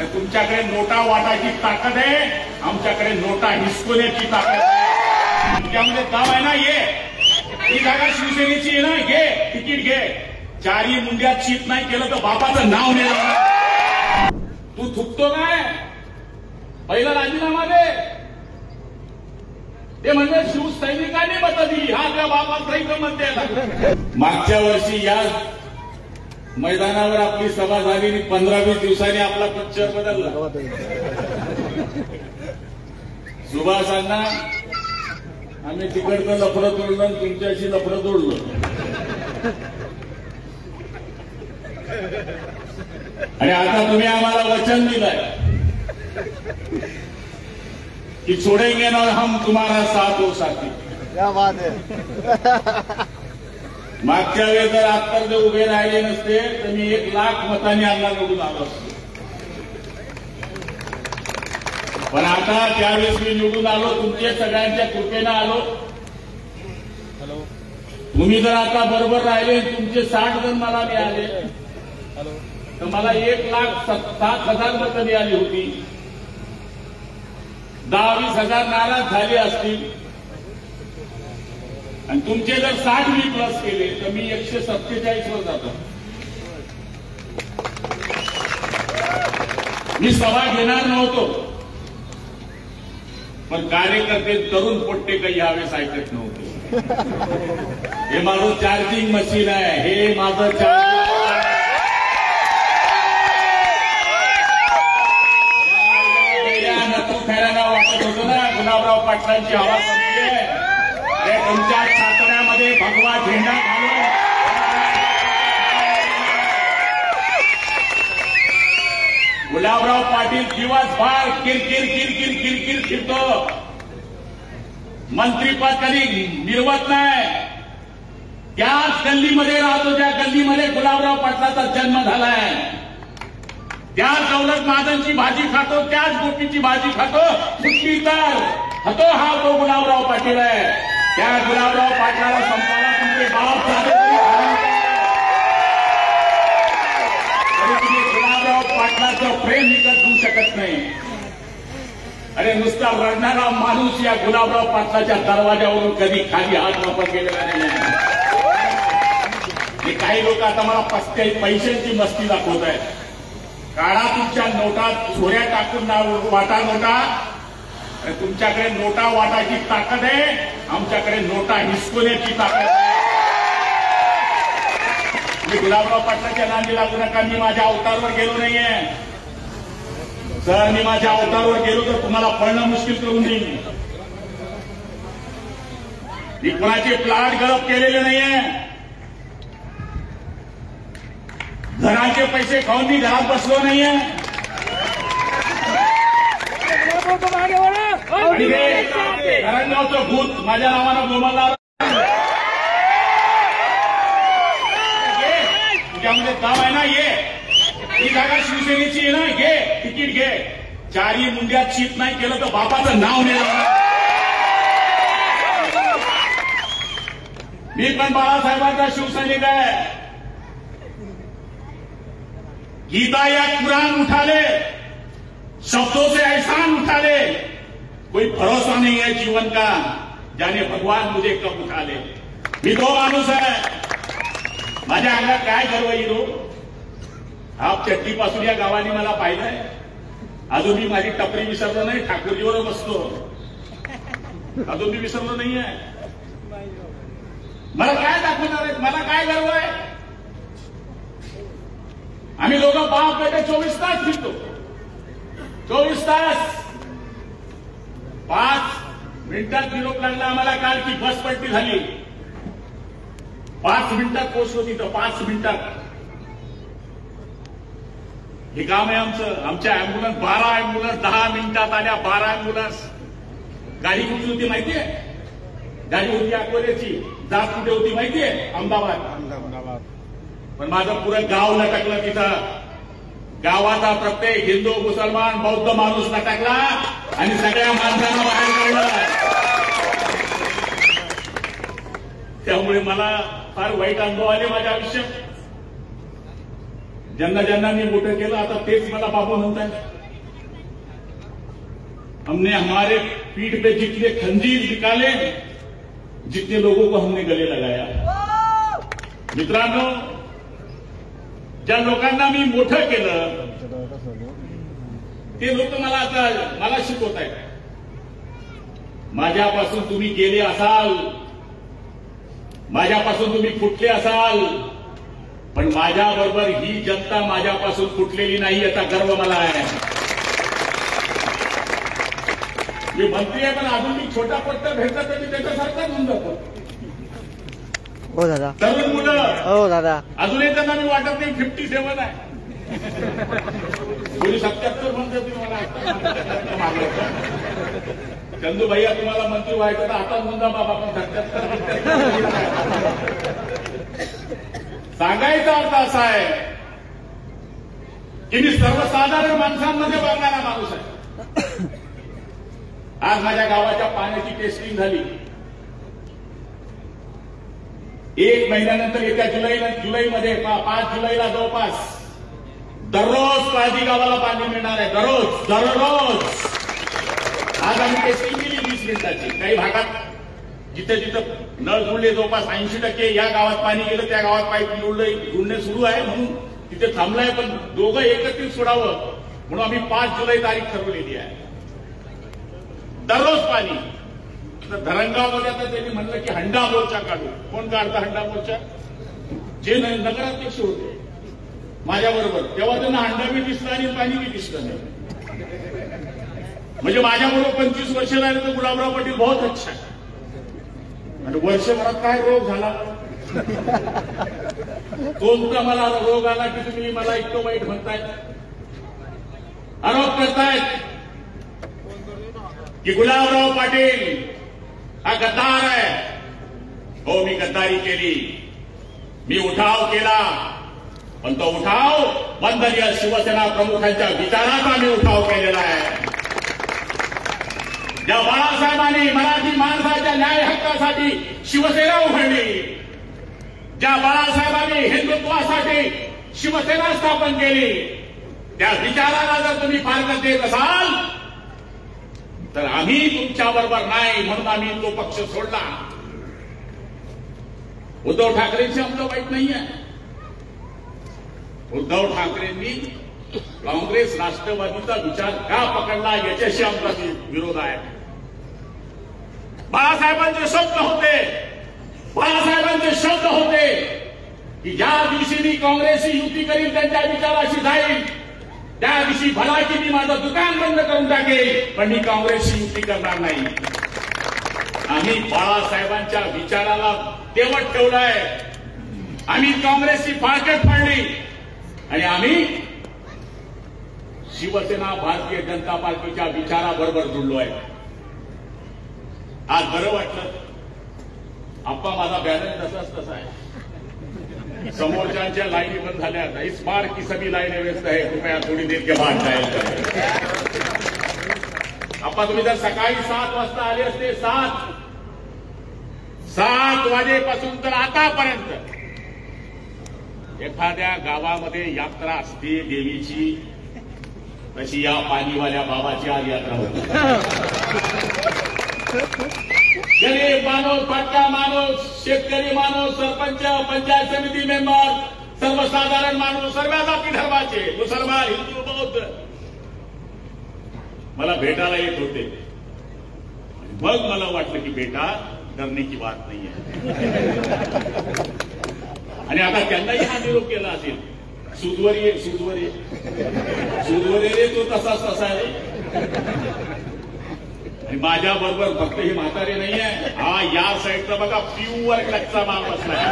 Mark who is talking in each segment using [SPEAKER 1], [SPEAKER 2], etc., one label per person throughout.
[SPEAKER 1] तुमच्याकडे नोटा वाटायची ताकद आहे, आमच्याकडे नोटा हिसकवण्याची ताकद आहे. तुमच्यामध्ये दम आहे ना, ये ही जागा शिवसेनेची आहे ना, घे तिकीट घे. चारी मुंड्यात शीत नाही केलं तर बापाचं नाव नाही. तू थुकतो काय? पहिला राजीनामा दे. ते म्हणजे शिवसैनिकांनी मतं दिली, हा त्या बापाचा मत द्यायला. मागच्या वर्षी या मैदानावर आपली सभा झाली, 15-20 दिवसांनी आपला पिक्चर बदलला. सुभाषांना आम्ही तिकडचं लफडं तोडलं आणि तुमच्याशी लफडं तोडलं. आणि आता तुम्ही आम्हाला वचन दिलंय की छोडेंगे ना हम तुम्हारा साथ हो साथी.
[SPEAKER 2] क्या बात है.
[SPEAKER 1] मागच्या वेळेस जर आता जर उभे राहिले नसते तर मी 1 लाख मतांनी अण्णा निवडून आलो असतो. पण आता त्यावेळेस मी निवडून आलो, तुमच्या सगळ्यांच्या कृपेनं आलो. तुम्ही जर आता बरोबर राहिले, तुमचे 60 जण मला मिळाले तर मला 1,07,000 मतं मिळाली होती. 10-20 हजार नाराज झाले असतील. आणि तुमचे जर 60 मी प्लस केले तर मी 147 वर जातो. मी सभा घेणार नव्हतो, पण कार्यकर्ते तरुण पोट्टे काही यावेळेस ऐकत नव्हते. हे माझं चार्जिंग मशीन आहे, हे माझं चार्जिंग. खऱ्याला वाटत होतं ना गुलाबराव पाटलांची हवा संपली आहे. तुमच्या साताऱ्यामध्ये भगवा झेंडा घालून गुलाबराव पाटील दिवसभर किरकिर किरकिर किरकिर फिरतो. मंत्रीपद कधी मिळवत नाही. त्याच गल्लीमध्ये राहतो, ज्या गल्लीमध्ये गुलाबराव पाटलाचा जन्म झालाय. त्याच दौलत महाजनची भाजी खातो, त्याच गोपीची भाजी खातो. सुट्टी तर खातो, हा तो गुलाबराव पाटील आहे. त्या गुलाबराव पाटलाला संपाला तुमचे बाप झाले तरी तुम्ही गुलाबराव पाटलाचं प्रेम विकत घेऊ शकत नाही. अरे नुसता रडणारा माणूस या गुलाबराव पाटलाच्या दरवाजावरून कधी खाली हात वापर केलेला नाही. हे काही लोक आता मला पैशांची मस्ती दाखवत आहेत. काढा तुमच्या नोटा, चोऱ्या टाकून वाटा नोटा. तुमच्याकडे नोटा वाटायची ताकद आहे, आमच्याकडे नोटा हिसकवण्याची ताकद आहे. मी गुलाबराव पाटलाच्या नांदी लागू नका. मी माझ्या अवतारवर गेलो नाहीये सर. मी माझ्या अवतारवर गेलो तर तुम्हाला पळणं मुश्किल करून देईन. मी कोणाचे प्लॉट गळप केलेले नाहीये. घराचे पैसे खाऊन मी घरात बसलो नाहीये. घरांगावचं भूत माझ्या नावानं बोंबलला. तुझ्यामध्ये दम आहे ना, ये ही जागा शिवसेनेची आहे ना, घे तिकीट घे. चारी मुंड्यात शीत नाही केलं तर बापाचं नाव नाही. मी पण बाळासाहेबांचा शिवसैनिक आहे. गीता या कुरान उठा ले, शब्दों से एहसान उठा ले. कोई भरोसा नहीं है जीवन का, जाने भगवान मुझे कब उठा ले. मी तो माणूस आहे. माझ्या अंगात काय गर्व येतो. हाफ चड्डीपासून या गावाने मला पाहिलंय. अजून मी माझी टपरी विसरलो नाही. ठाकूरजीवर बसतो, अजून मी विसरलो नाहीये. मला काय दाखवणार आहे, मला काय गर्व आहे. आम्ही दोघं बाप बेटे 24 तास फिरतो. 24 तास 5 मिनिटात निरोप लागला आम्हाला. काल की बस पलटी झाली, 5 मिनिटात पोहोचलो तिथं. 5 मिनिटात. हे काम आहे आमचं. आमच्या अँब्युलन्स 12 अँब्युलन्स 10 मिनिटात आल्या. 12 अँब्युलन्स. गाडी कुठली होती माहितीये? गाडी होती अकोल्याची. जात कुठे होती माहितीये? अहमदाबाद. पण माझं पुरं गाव लटकलं तिथं. गावाचा प्रत्येक हिंदू, मुसलमान, बौद्ध माणूस लटकला आणि सगळ्या माणसांना बाहेर काढलं. त्यामुळे मला फार वाईट अनुभव आले माझ्या आयुष्यात. ज्यांना ज्यांना मी मोठं केलं आता तेच मला बाबू म्हणताय. हमने हमारे पीठ पे जितने खंजीर निकाले, जितने लोगों को हमने गले लगाया. मित्रांनो, ज्या लोकांना मी मोठं केलं ते लोक मला शिकवत आहेत. माझ्यापासून तुम्ही गेले असाल, माझ्यापासून तुम्ही फुटले असाल, पण माझ्याबरोबर ही जनता माझ्यापासून फुटलेली नाही याचा गर्व मला आहे. मी मंत्री आहे पण अजून मी छोटा पट्टा भेटला तर मी त्याच्यासारखाच होऊन जातो.
[SPEAKER 2] हो दादा.
[SPEAKER 1] तरुण मुलं,
[SPEAKER 2] हो दादा,
[SPEAKER 1] अजूनही त्यांना मी वाटत नाही 57 आहे. कोणी 77 म्हणते तुम्हाला. चंदू भैया तुम्हाला मंत्री व्हायचं तर आता म्हणता बाबा आपण 77. सांगायचा अर्थ असा आहे की मी सर्वसाधारण माणसांमध्ये बघणारा माणूस आहे. आज माझ्या गावाच्या पाण्याची टेस्टिंग झाली. 1 महिन्यानंतर येत्या जुलैमध्ये 5 जुलैला जवळपास दररोज काळजी गावाला पाणी मिळणार आहे. दररोज. आज आम्ही टेस्टिंग केली 20 मिनिटाची. काही भागात जिथे जिथं नळ जुळले जवळपास 80% या गावात पाणी गेलं, त्या गावात पाईप जुळणे सुरू आहे म्हणून तिथे थांबलाय. पण दोघं एकत्रित सोडावं म्हणून आम्ही 5 जुलै तारीख ठरवलेली आहे. दररोज पाणी. तर धरणगावमध्ये आता त्यांनी म्हणलं की हंडा मोर्चा काढू. कोण काढता हंडा मोर्चा? जे नगराध्यक्ष होते माझ्याबरोबर, तेव्हा त्यांना हंडा बी दिसला आणि पाणी बी दिसलं नाही. म्हणजे माझ्याबरोबर 25 वर्ष राहिले तर गुलाबराव पाटील बहुत अच्छा आहे. आणि वर्षभरात काय रोग झाला, कोणता मला रोग आला की तुम्ही मला इतकं वाईट म्हणताय, आरोप करतायत की गुलाबराव पाटील हा गद्दार आहे. हो, मी गद्दारी केली, मी उठाव केला, पण तो उठाव वंदनीय शिवसेना प्रमुखांच्या विचाराचा मी उठाव केलेला आहे. ज्या बाळासाहेबांनी मराठी माणसाच्या न्याय हक्कासाठी शिवसेना उघडली, ज्या बाळासाहेबांनी हिंदुत्वासाठी शिवसेना स्थापन केली, त्या विचाराला जर तुम्ही फारकत देत असाल तर आम्ही तुमच्याबरोबर नाही म्हणून आम्ही तो पक्ष सोडला. उद्धव ठाकरेंशी आमचं वाईट नाही आहे. उद्धव ठाकरेंनी काँग्रेस राष्ट्रवादीचा विचार का पकडला याच्याशी आमचा विरोध आहे. बाळासाहेबांचे शब्द होते की ज्या दिवशी मी काँग्रेसशी युती करीन, त्यांच्या विचाराशी जाईल, त्या दिवशी भला की मी माझं दुकान बंद करून टाकेल, पण मी काँग्रेसशी युती करणार नाही. आम्ही बाळासाहेबांच्या विचाराला तेवत ठेवलाय. आम्ही काँग्रेसची फाळकट फाडली आणि आम्ही शिवसेना भारतीय जनता पार्टीच्या विचाराबरोबर जुळलो आहे. आज बरं वाटलं. आप्पा, माझा बॅलन्स तसाच तसा आहे. समोरच्या लाईनी बंद झाल्या. इस बार की सभी लाईने व्यस्त आहे, कृपया थोडी देर के बाद जाईल. आप्पा, तुम्ही जर सकाळी 7 वाजता आले असते, 7 वाजेपासून तर आतापर्यंत एखाद्या गावामध्ये यात्रा असते देवीची, तशी या पाणीवाल्या बाबाची आज यात्रा होती. गरीब माणूस, फाटका माणूस, शेतकरी माणूस, सरपंच, पंचायत समिती मेंबर, सर्वसाधारण माणूस, सर्व जाती धर्माचे, मुसलमान, हिंदू, बौद्ध मला भेटायला येत होते. मग मला वाटलं की बेटा, डरने की बात नाही आहे. आणि आता त्यांनाही हा निरोप केला असेल, सूदवर ये तो तसा आहे. आणि माझ्या बरोबर फक्त हे म्हातारे नाही आहे, हा या साईडचा बघा प्युअर कच्चा माल बसलाय.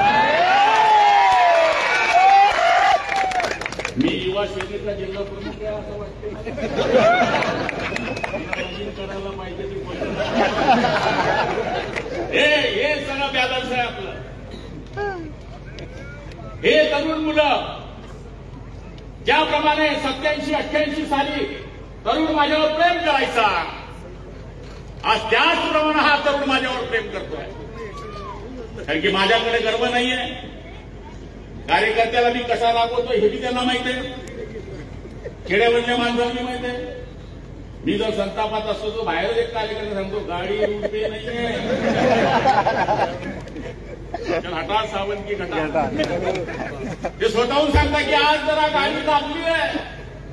[SPEAKER 1] मी युवा सेनेचा जिल्हा प्रमुख आहे असं वाटतं. करायला पाहिजे ती हे सगळं बॅलन्स आहे आपलं. हे तरुण मुलं ज्याप्रमाणे 87-88 साली तरुण माझ्यावर प्रेम करायचा, आज त्याचप्रमाणे हा तरुण माझ्यावर प्रेम करतोय. कारण की माझ्याकडे गर्व नाहीये, कार्यकर्त्याला मी कसा राबवतो हे बी त्यांना माहित आहे, खेड्यामधल्या माणसांनी माहित आहे. मी जर संतापात असतो तो बाहेर एक कार्यकर्ता सांगतो गाडी रुपये नाहीये, हटा सावंत की घटा. ते स्वतःहून सांगता की आज जरा गाडी दाबली आहे.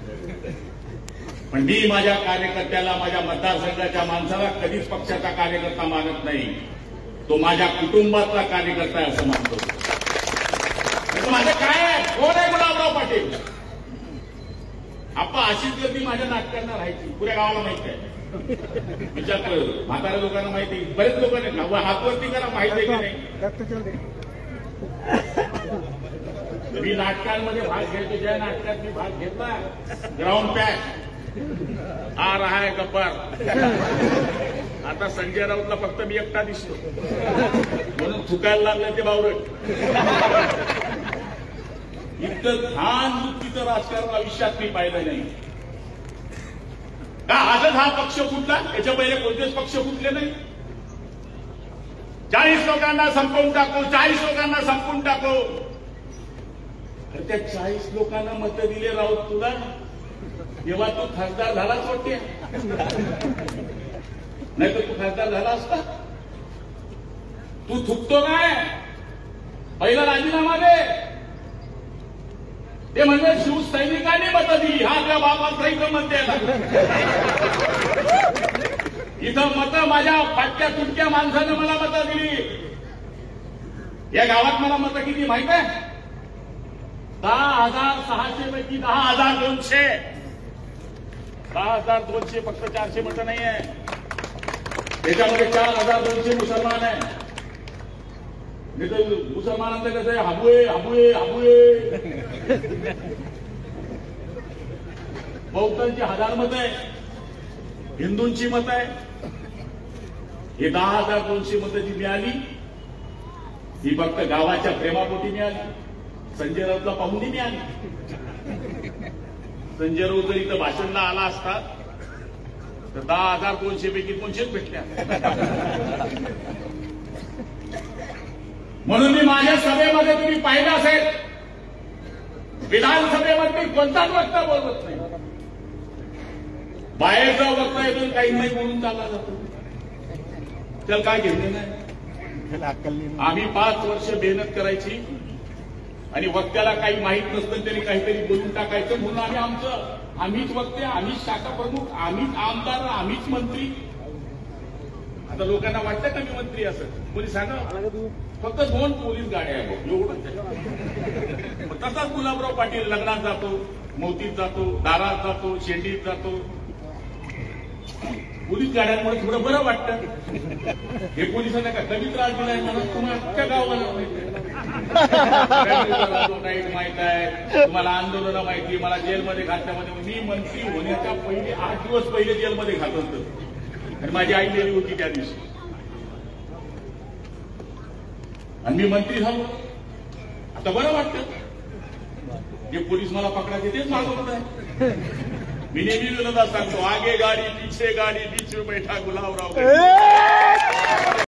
[SPEAKER 1] पण मी माझ्या कार्यकर्त्याला, माझ्या मतदारसंघाच्या माणसाला कधीच पक्षाचा कार्यकर्ता मानत नाही. तो माझ्या कुटुंबातला कार्यकर्ता आहे असं मानतो. माझं काय आहे, कोण आहे गुलाबराव पाटील? आपण अशीच गर्दी माझ्या नाटकांना राहायची, पुऱ्या गावाला माहिती आहे. विचार म्हाताऱ्या लोकांना माहिती, बरेच लोकांना हातवरती करा, माहिती आहे की नाही. मी नाटकांमध्ये भाग घ्यायचो, ज्या नाटकात मी भाग घेतला ग्राउंड पॅक आ रहा है गब्बर. आता संजय राऊतला फक्त मी एकटा दिसतो म्हणून थुकायला लागलं ते बावरट. इतकं घाण वृत्तीचं राजकारण आयुष्यात मी पाहिलं नाही. का आजच हा पक्ष फुटला? याच्या पहिले कोणतेच पक्ष फुटले नाही. 40 लोकांना संपवून टाकू, 40 लोकांना संपवून टाकू. त्या 40 लोकांना मतं दिले राऊत तुला, तेव्हा तू खासदार झालाच वाटते, नाही तर तू खासदार झाला असता. तू थुकतो काय? पहिला राजीनामा दे. ते म्हणजे शिवसैनिकांनी मतं दिली, हा त्या बाबाचा इथं मत द्यायला. इथं मतं माझ्या फाटक्या तुटक्या माणसानं मला मतं दिली. या गावात मला मतं किती माहित आहे? 10,600 पैकी 10,200. 10,200 फक्त 400 मतं नाही आहे. त्याच्यामध्ये 4,200 मुसलमान आहे. नाही तर मुसलमानांचं कसं आहे, हाबुळे हाबुळे हाबुळे. बौद्धांची 1000 मतं आहे, हिंदूंची मतं आहे. हे 10,200 मतं जी मिळाली ही फक्त गावाच्या प्रेमापोटी मिळाली, संजय राऊतला पाहून ती मिळाली. संजय राऊत जर इथं भाषणला आला असता तर 10,200 पैकी 200 भेटल्या. म्हणून मी माझ्या सभेमध्ये तुम्ही पाहिलं असेल, विधानसभेमध्ये कोणताच वक्ता बोलत नाही. बाहेरचा वक्ता येतो काही नाही बोलून चालला जातो. त्याला काय घेतलं नाही. आम्ही 5 वर्ष मेहनत करायची आणि वक्त्याला काही माहीत नसतं तरी काहीतरी बोलून टाकायचं म्हणून आम्हीच वक्ते, आम्हीच शाखा प्रमुख, आम्हीच आमदार, आम्हीच मंत्री. आता लोकांना वाटतं का मी मंत्री असं? कोणी सांगा, फक्त 2 पोलीस गाड्या आहेत एवढं. तसाच गुलाबराव पाटील लग्नात जातो, मोतीत जातो, दारात जातो, शेंडीत जातो. पोलीस गाड्यांमुळे थोडं बरं वाटतं. हे पोलिसांना का कमी त्रास दिलाय म्हणून तुम्हाला अख्ख्या गावाला माहित आहे, तुम्हाला आंदोलनं माहिती, मला जेलमध्ये घातल्यामध्ये. मी मंत्री होण्याच्या पहिले 8 दिवस पहिले जेलमध्ये घातलं होतं आणि माझी आई गेली होती त्या दिवशी आणि मी मंत्री झालो. आता बरं वाटतं. जे पोलीस मला पकडायचे तेच मागवत आहे. मी नेहमी विरोधात सांगतो, आगे गाडी पीछे गाडी बीच में बैठा गुलाबराव.